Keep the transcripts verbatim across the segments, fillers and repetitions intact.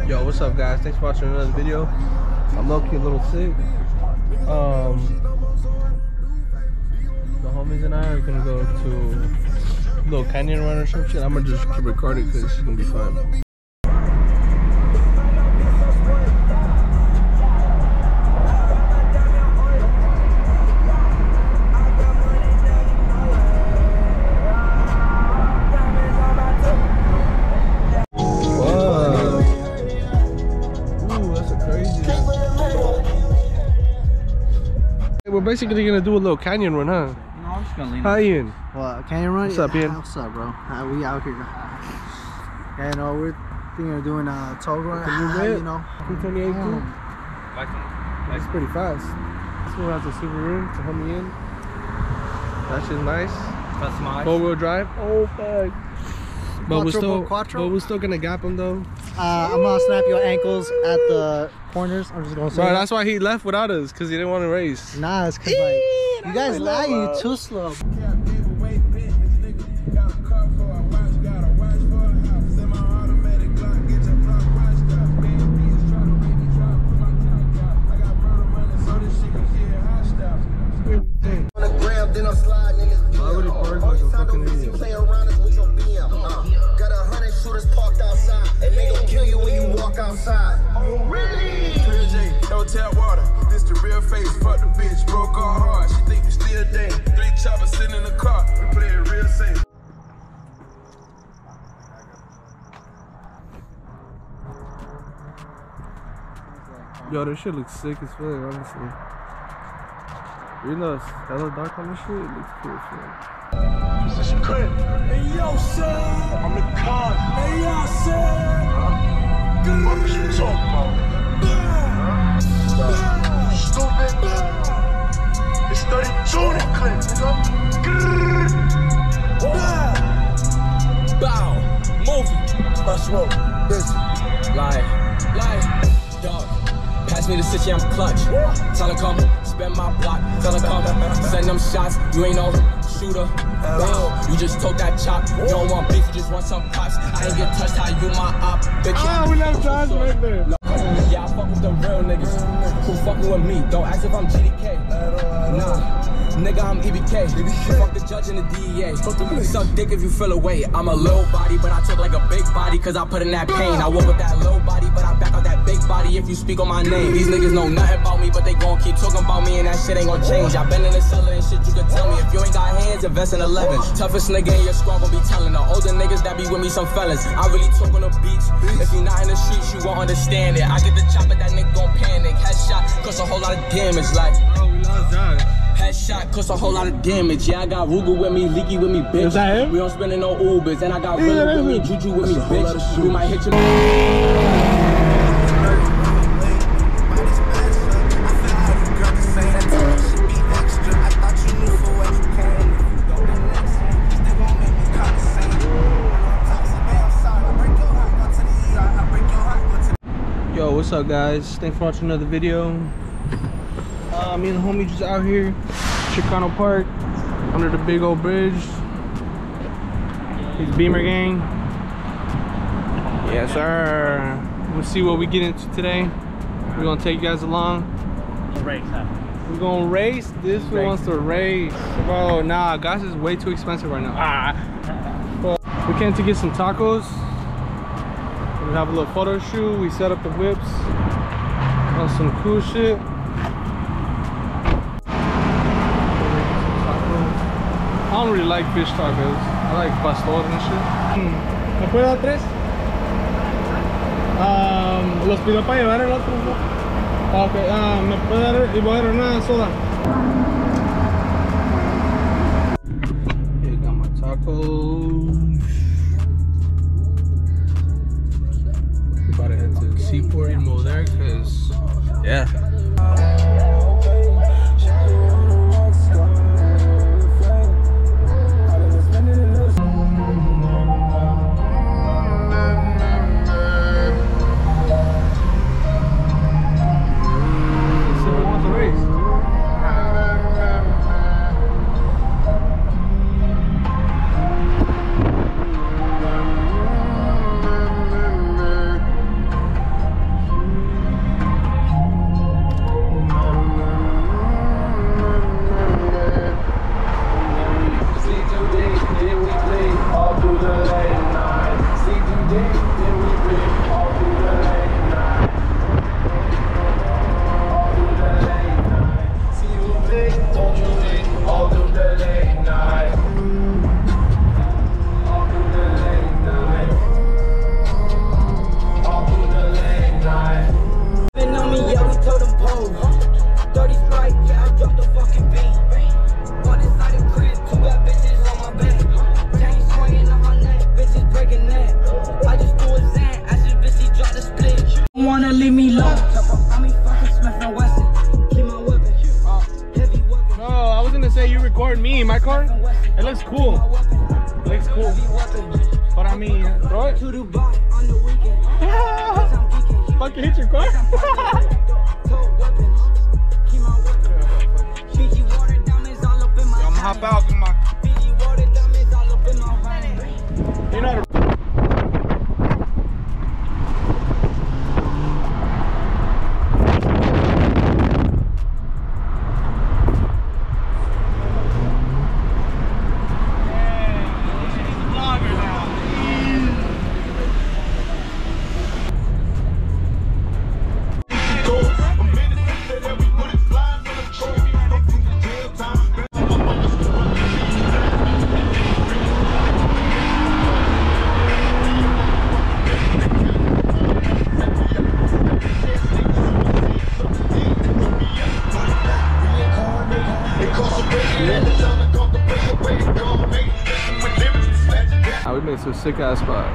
Yo, what's up, guys? Thanks for watching another video. I'm low-key a little sick. Um, the homies and I are gonna go to a little canyon run or some shit. I'm gonna just keep recording because it's gonna be fun. We're basically gonna do a little canyon run, huh? No, I'm just gonna lean. Hi, Ian. What, canyon run? What's up, Ian? What's up, bro? Uh, we out here. Yeah, you know, we're thinking of doing a toll run. Uh, you know, two twenty-eight too. That's pretty fast. This one has a Subaru to help me in. That shit's nice. That's my four-wheel drive. Oh fuck. But we're still, quattro. but we're still gonna gap him though. Uh, I'm gonna snap your ankles at the corners. I'm just gonna say. Bro, that. that's why he left without us, cause he didn't want to race. Nah, it's cause like you guys lie, you too slow. Outside. Oh, really? Clear J, don't tap water. This the real face. Fuck the bitch, broke our heart. She think we still dating. Three choppers sitting in the car. We play it real safe. Yo, this shit looks sick as fuck, honestly. Even though it's hella dark on this shit, it looks cool as fuck. Position crib. Hey, yo, son. I'm the con. Hey, yo, son. Huh? What was you talking about? Huh? Stupid. It's thirty-two in the clip, nigga. Bow. Movie. Let's roll. Busy. Lie. Lie. Dog. Pass me the city, I'm clutch. Tell her come. Spend my block. Tell her come. Send them shots. You ain't no shooter. Wow. You just told that chop. You don't want beef, you just want some pops. I ain't get touched, how you my op. Bitch, ah, we left Josh right there. No. Yeah, I fuck with the real niggas who fucking with me. Don't ask if I'm G D K. Nah. Nigga, I'm E B K. Fuck the judge and the D E A. Suck dick if you feel away. I'm a little body, but I talk like a big body, cause I put in that pain. I walk with that low body, but I back out that big body if you speak on my name. These niggas know nothing about me, but they gon' keep talking about me, and that shit ain't gon' change. I been in the cellar and shit, you can tell me. If you ain't got hands, invest in eleven. Toughest nigga in your squad gon' be telling the older niggas that be with me some fellas. I really talk on the beach. If you not in the streets, you won't understand it. I get the chopper, that nigga gon' panic. Headshot, cause a whole lot of damage, like. Bro, we lost Josh. Headshot, cause a whole lot of damage. Yeah, I got Ruger with me, Leaky with me, bitch. Is that him? We don't spend no Ubers, and I got yeah, Rilla with me, Juju with me, bitch. We might hit you. Yo, what's up, guys? Thanks for watching another video. Uh, me and the homie just out here, Chicano Park, under the big old bridge. He's Beamer Gang. Yes, sir. We'll see what we get into today. We're gonna take you guys along. Race, huh? We're gonna race. This one wants to race. Bro, nah, gas is way too expensive right now. Ah. But we came to get some tacos. We have a little photo shoot. We set up the whips on some cool shit. I don't really like fish tacos. I like pastor and shit. ¿Me puede dar tres? Um, los pidió para llevar el otro, ¿no? Ah, ok, ah, me puede dar, y voy a dar una soda. Okay, got my tacos. About to head to the seaport and go there, cause yeah. looks cool. It looks cool. But I mean, throw it. Fucking hit your car. I'm gonna hop out. Come on. You know. We made some sick ass spot.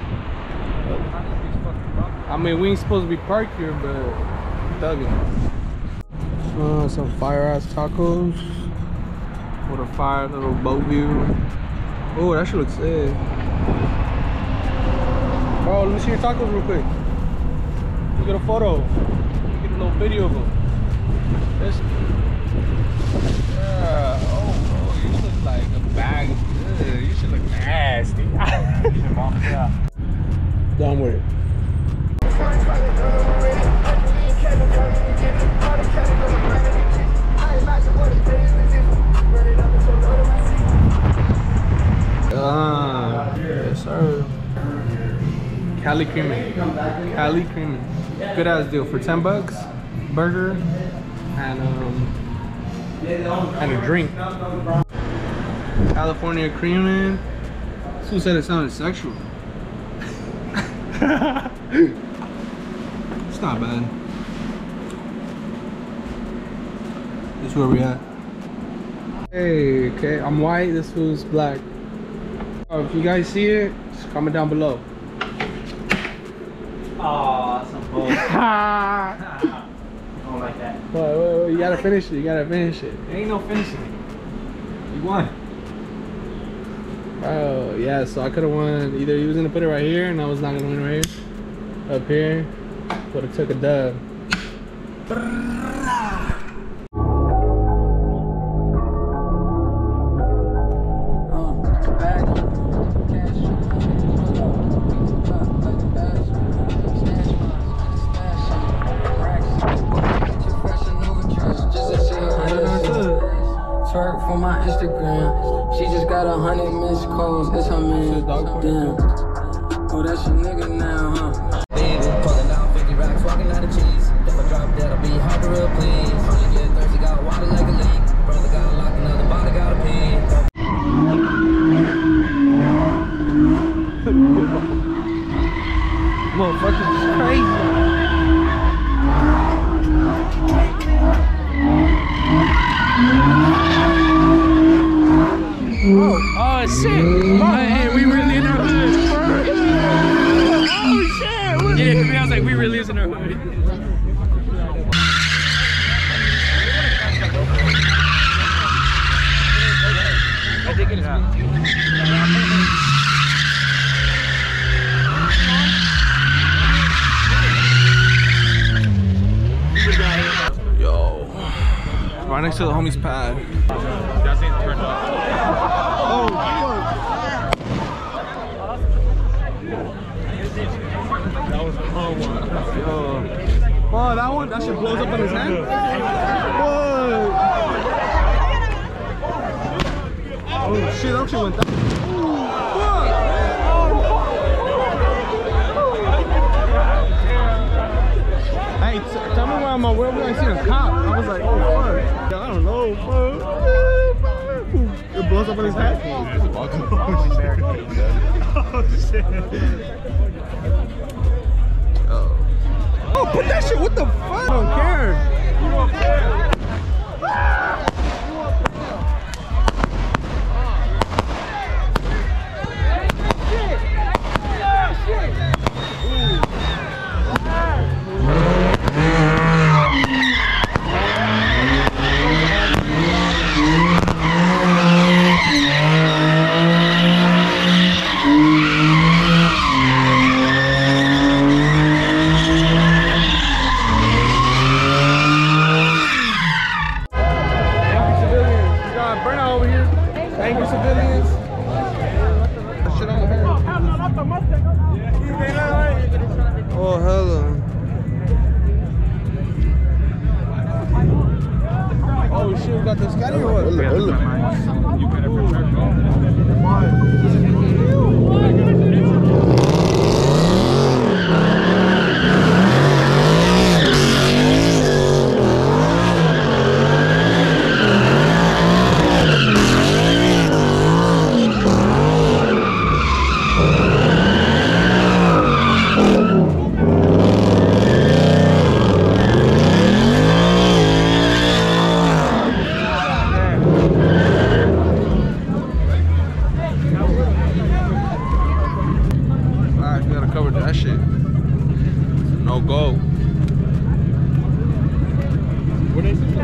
I mean, we ain't supposed to be parked here, but thugging. Uh, some fire ass tacos with a fire little boat view. Oh, that shit looks sick. Bro, let me see your tacos real quick. Let me get a photo. Let me get a little video of them. This. Yeah. Oh, bro, you look like a bag. Ugh, you should look nasty. Yeah. Done with it. Ah, yes sir. Cali Creamin'. Cali Creamin'. Good ass deal for ten bucks. Burger and um and a drink. California Creamin'. Who said it sounded sexual? It's not bad. This is where we at. Hey, okay, I'm white, this food's black. Oh, if you guys see it, just comment down below. Aw, some bullshit. I don't like that. Wait, wait, wait, you gotta finish it, you gotta finish it. There ain't no finishing it. You won. Oh, yeah, so I could've won. Either he was gonna put it right here and I was not gonna win right here. Up here, but it took a dub. Twerk for my Instagram. She just got a hundred missed calls. It's her man. Damn. Oh, that's your nigga now, huh? Baby, pulling out fifty racks, walking out of cheese. If I drop that, I'll be hard to real please. Only get thirsty, got water like a leak. Brother got a lock, another body got a pee. Motherfuckers is crazy. Oh, oh shit! Oh, hey, we really in our hood. Oh shit! What? Yeah, I was like, we really is in our hood. I did get a Yo, right next to the homie's pad. That's it, turned off. Oh, fuck. That was a cool one. Yo. Oh, that one? That shit blows up in his hand? What? Oh, shit, that shit went down. Fuck. Hey, t tell me why I'm aware when I see a cop. I was like, oh, fuck. I don't know, fuck. It blows up in his head. Oh shit. Oh. Oh, put that shit. What the fuck? I don't care. You don't care. No go. What is it?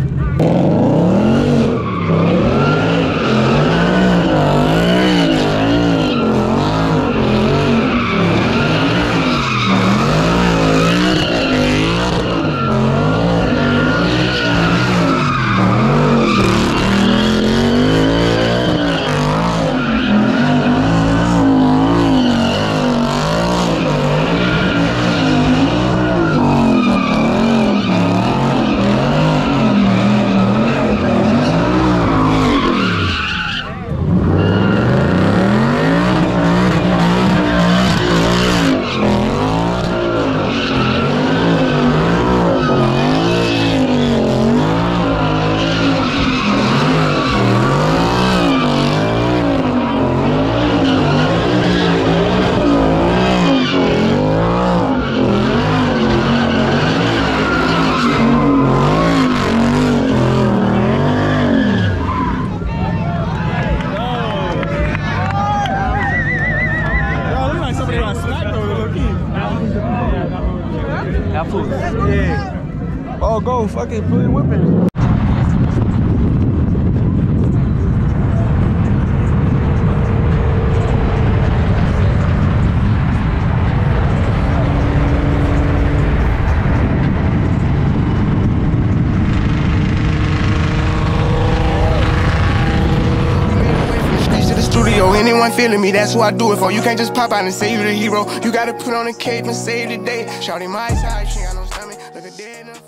Yeah. Oh, go fucking put it whipping. Anyone feeling me, that's who I do it for. You can't just pop out and say you the hero. You gotta put on a cape and save the day. Shawty my side, she ain't got no stomach. Look at dead enough.